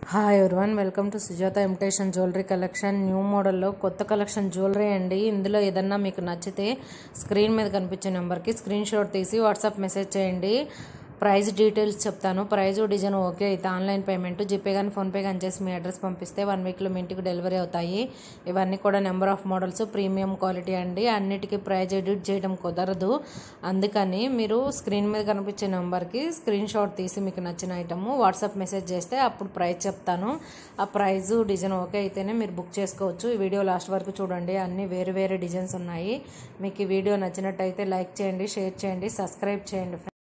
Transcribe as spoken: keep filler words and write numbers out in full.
Hi everyone, welcome to Sujatha imitation jewellery collection. New మోడల్లో కొత్త collection jewellery అండి. ఇందులో ఏదన్నా మీకు నచ్చితే స్క్రీన్ మీద కనిపించే నెంబర్కి స్క్రీన్ షాట్ తీసి వాట్సాప్ మెసేజ్ చేయండి. ప్రైస్ డీటెయిల్స్ చెప్తాను. ప్రైజు డిజైన్ ఓకే అయితే ఆన్లైన్ పేమెంట్, జీపే కానీ ఫోన్పే కానీ చేసి మీ అడ్రస్ పంపిస్తే వన్ వీక్లో మీ ఇంటికి డెలివరీ అవుతాయి. ఇవన్నీ కూడా number of models, premium quality అండి. అన్నిటికీ ప్రైజ్ ఎడిట్ చేయడం కుదరదు. అందుకని మీరు స్క్రీన్ మీద కనిపించే నెంబర్కి స్క్రీన్ షాట్ తీసి మీకు నచ్చిన ఐటమ్ వాట్సాప్ మెసేజ్ చేస్తే అప్పుడు ప్రైస్ చెప్తాను. ఆ ప్రైజు డిజైన్ ఓకే అయితేనే మీరు బుక్ చేసుకోవచ్చు. ఈ వీడియో లాస్ట్ వరకు చూడండి. అన్నీ వేరు వేరే డిజైన్స్ ఉన్నాయి. మీకు ఈ వీడియో నచ్చినట్టయితే లైక్ చేయండి, షేర్ చేయండి, సబ్స్క్రైబ్ చేయండి.